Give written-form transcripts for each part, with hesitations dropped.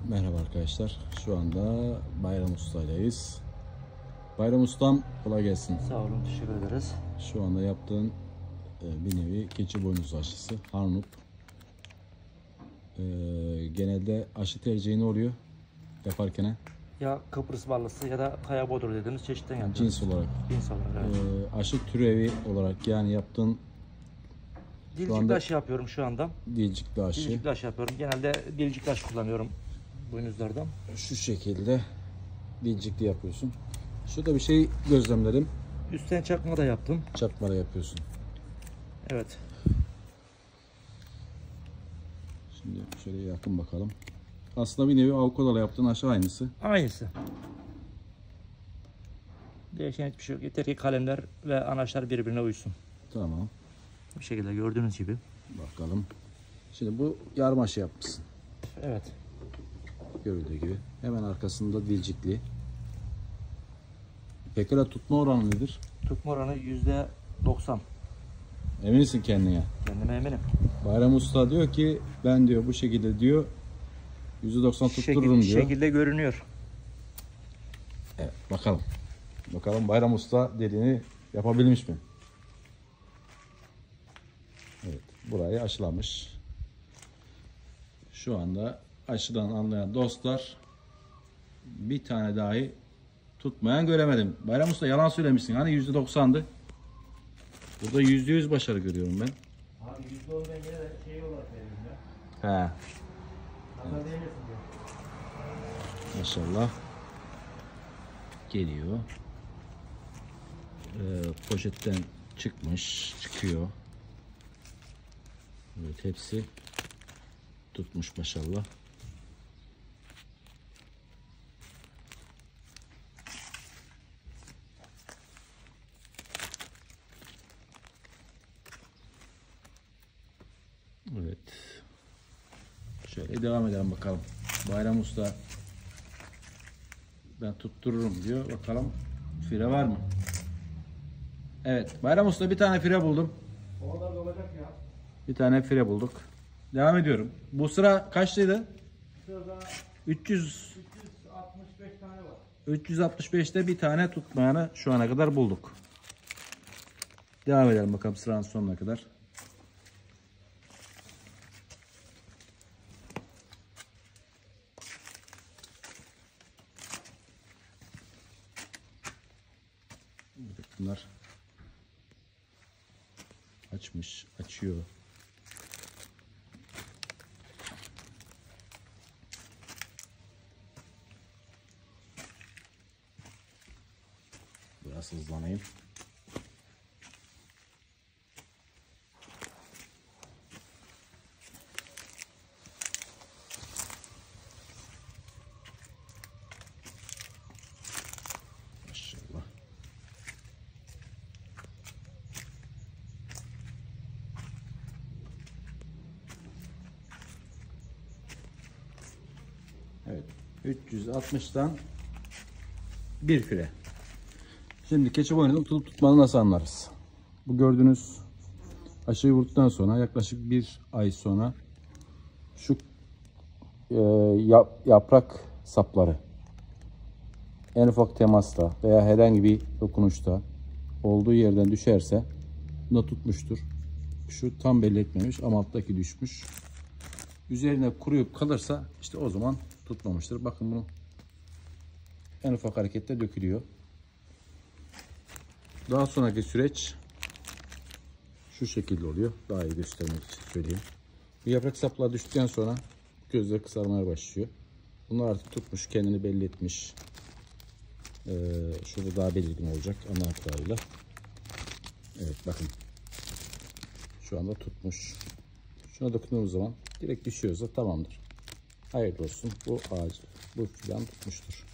Merhaba arkadaşlar. Şu anda Bayram Usta'ydayız. Bayram Ustam, kolay gelsin. Sağ olun, teşekkür ederiz. Şu anda yaptığın bir nevi keçi boynuzu aşısı. Harnup. Genelde aşı tercihi ne oluyor yaparken? Ya Kıbrıs ballısı ya da kaya bodur dediğimiz çeşitten yapıyoruz. Cins olarak. Cins olarak, evet. Aşı türevi olarak yani yaptığın Dilcikli aşı yapıyorum şu anda. dilcikli aşı. Dilcikli aşı yapıyorum. Genelde dilcikli aşı kullanıyorum boynuzlardan. Şu şekilde dilcikli yapıyorsun. Şurada bir şey gözlemledim. Üstten çakma da yaptım. Çakmara yapıyorsun. Evet. Şimdi şöyle yakın bakalım. Aslında bir nevi avokadolu yaptığın aşı aynısı. Aynısı. Değişen hiçbir şey yok. Yeter ki kalemler ve anaçlar birbirine uysun. Tamam. Bu şekilde gördüğünüz gibi. Bakalım. Şimdi bu yarım aşı yapmışsın. Evet. Görüldüğü gibi. Hemen arkasında dilcikli. Pekala tutma oranı nedir? Tutma oranı %90. Eminsin kendine. Kendime eminim. Bayram Usta diyor ki ben diyor bu şekilde diyor %90 tuttururum diyor. Şekilde görünüyor. Evet, bakalım. Bakalım Bayram Usta dediğini yapabilmiş mi? Evet, burayı aşılamış. Şu anda aşıdan anlayan dostlar, bir tane dahi tutmayan göremedim. Bayram Usta yalan söylemişsin. Hani %90'dı. Burada %100 başarı görüyorum ben. Abi %10 ben yine de şey olarak veriyorum ya. He. Nazar değmesin diye. Maşallah. Geliyor. Poşetten çıkıyor. Evet, hepsi tutmuş maşallah. Evet. Şöyle devam edelim bakalım. Bayram Usta ben tuttururum diyor. Bakalım fire var mı? Evet. Bayram Usta bir tane fire buldum. O kadar da olacak ya. Bir tane fire bulduk. Devam ediyorum. Bu sıra kaçlıydı? Sırada 300 365 tane var. 365'te bir tane tutmayanı şu ana kadar bulduk. Devam edelim bakalım sıranın sonuna kadar. Bunlar açıyor. Biraz hızlanayım. Maşallah. Evet. 360'dan bir fire. Şimdi keçi boynuzunu tutup tutmanı nasıl anlarız? Bu gördüğünüz aşıyı vurduktan sonra yaklaşık bir ay sonra şu yaprak sapları en ufak temasta veya herhangi bir dokunuşta olduğu yerden düşerse bu da tutmuştur. Şu tam belli etmemiş ama alttaki düşmüş. Üzerine kuruyup kalırsa işte o zaman tutmamıştır. Bakın bunu en ufak harekette dökülüyor. Daha sonraki süreç şu şekilde oluyor. Daha iyi göstermek için söyleyeyim. Bu yaprak sapları düştükten sonra gözler kızarmaya başlıyor. Bunlar artık tutmuş, kendini belli etmiş. Şurada daha belirgin olacak ana hatlarıyla. Evet bakın. Şu anda tutmuş. Şuna dokunduğumuz zaman direkt düşüyorsa tamamdır. Hayırlı olsun. Bu ağaç, bu fidan tutmuştur.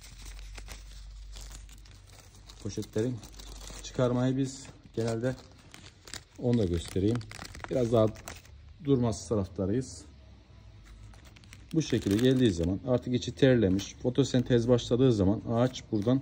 Poşetlerin çıkarmayı biz genelde onu da göstereyim. Biraz daha durmaz taraftarıyız. Bu şekilde geldiği zaman artık içi terlemiş, fotosentez başladığı zaman ağaç buradan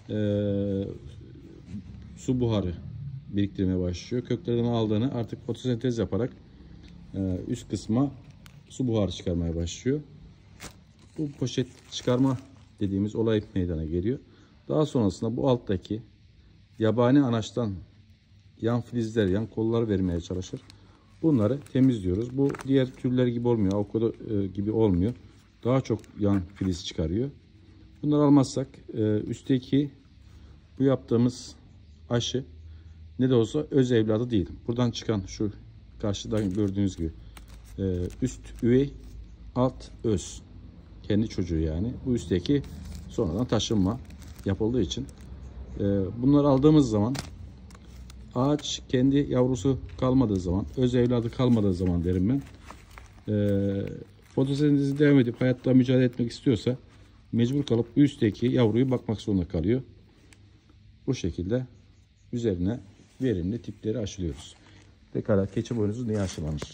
su buharı biriktirmeye başlıyor. Köklerden aldığını artık fotosentez yaparak üst kısma su buharı çıkarmaya başlıyor. Bu poşet çıkarma dediğimiz olay meydana geliyor. Daha sonrasında bu alttaki yabani anaçtan yan filizler, yan kollar vermeye çalışır. Bunları temizliyoruz. Bu diğer türler gibi olmuyor. Avokado gibi olmuyor. Daha çok yan filiz çıkarıyor. Bunları almazsak üstteki bu yaptığımız aşı ne de olsa öz evladı değil. Buradan çıkan şu karşıda gördüğünüz gibi üst üvey, alt öz. Kendi çocuğu yani. Bu üstteki sonradan taşınma yapıldığı için bunları aldığımız zaman ağaç kendi yavrusu kalmadığı zaman, öz evladı kalmadığı zaman derim ben. Fotosentezi devam edip hayatta mücadele etmek istiyorsa mecbur kalıp üstteki yavruyu bakmak zorunda kalıyor. Bu şekilde üzerine verimli tipleri aşılıyoruz. Pekala keçi boynuzu niye aşılanır?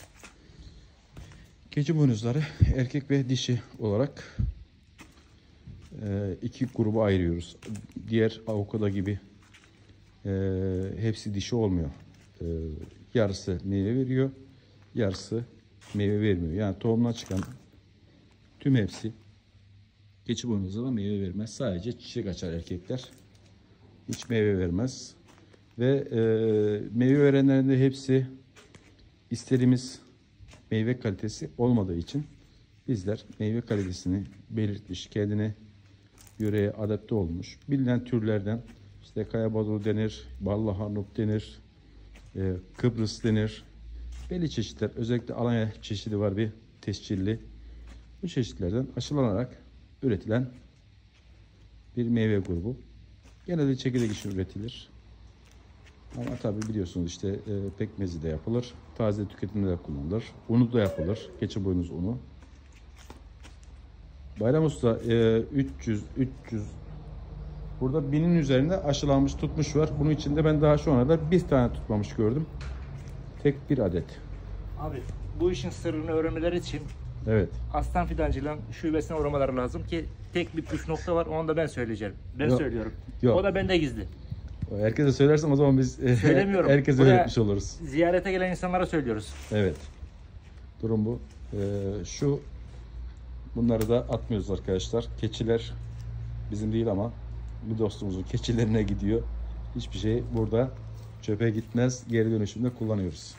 Keçi boynuzları erkek ve dişi olarak iki gruba ayırıyoruz. Diğer avokado gibi hepsi dişi olmuyor. Yarısı meyve veriyor, yarısı meyve vermiyor. Yani tohumdan çıkan tüm hepsi keçi boynuzlarına meyve vermez. Sadece çiçek açar erkekler. Hiç meyve vermez. Ve meyve verenlerin de hepsi istediğimiz meyve kalitesi olmadığı için bizler meyve kalitesini belirtmiş, kendine yöreye adapte olmuş, bilinen türlerden işte kaya boduğu denir, ballı harnup denir, Kıbrıs denir. Belli çeşitler, özellikle Alanya çeşidi var bir tescilli. Bu çeşitlerden aşılanarak üretilen bir meyve grubu. Genelde çekirdek için üretilir. Ama tabi biliyorsunuz işte pekmezi de yapılır. Taze tüketimde de kullanılır. Unu da yapılır. Keçi boynuz unu. Bayram Usta 300 burada 1000'in üzerinde aşılanmış tutmuş var. Bunun içinde ben daha şu ana kadar bir tane tutmamış gördüm. Tek bir adet. Abi bu işin sırrını öğrenmeleri için Evet. aslan fidancılığın şubesine uğramaları lazım ki tek bir püf nokta var, onu da ben söyleyeceğim. Ben Yok. söylüyorum. Yok. O da bende gizli. Herkese söylersem o zaman biz Söylemiyorum. herkese Buraya öğretmiş oluruz. Ziyarete gelen insanlara söylüyoruz. Evet. Durum bu. Bunları da atmıyoruz arkadaşlar. Keçiler bizim değil ama bir dostumuzun keçilerine gidiyor. Hiçbir şey burada çöpe gitmez. Geri dönüşümde kullanıyoruz.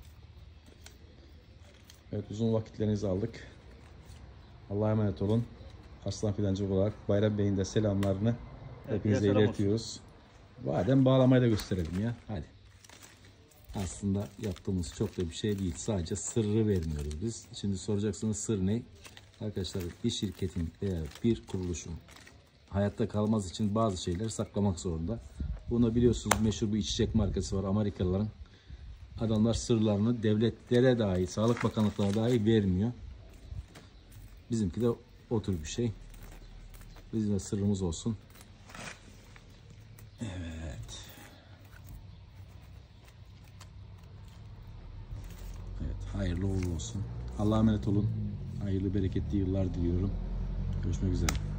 Evet, uzun vakitlerinizi aldık. Allah'a emanet olun. Aslan Fidancı olarak Bayram Bey'in de selamlarını hepinize iletiyoruz. Badem bağlamayı da gösterelim ya. Hadi. Aslında yaptığımız çok da bir şey değil. Sadece sırrı vermiyoruz biz. Şimdi soracaksınız sır ne? Arkadaşlar bir şirketin veya bir kuruluşun hayatta kalmaz için bazı şeyleri saklamak zorunda. Bunu biliyorsunuz, meşhur bir içecek markası var Amerikalıların. Adamlar sırlarını devletlere dahi, Sağlık Bakanlıklarına dahi vermiyor. Bizimki de o tür bir şey. Bizim de sırrımız olsun. Evet. Evet, hayırlı uğurlu olsun. Allah'a emanet olun. Hayırlı bereketli yıllar diliyorum. Görüşmek üzere.